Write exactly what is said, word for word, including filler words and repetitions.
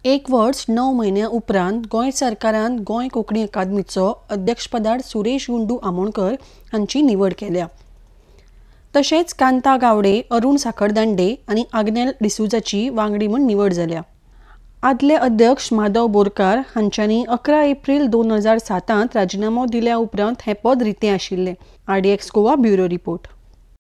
एक वर्स णव म्हयन्या उपरांत गोंय सरकारान गोंय कोंकणी अकादमीचो अध्यक्षपदार सुरेश गुंडू आमोणकर हांची निवड केल्या। तशेंच कांता गावडे, अरुण साखरदांडे आनी आग्नेल डिसूजाची वांगडी म्हूण निवड जाल्या। आदले अध्यक्ष माधव बोरकार हांच्यांनी अकरा एप्रील दोन हजार सातांत राजिनामो दिल्या उपरांत हें पद रितें आशिल्लें। R D X Goa bureau report.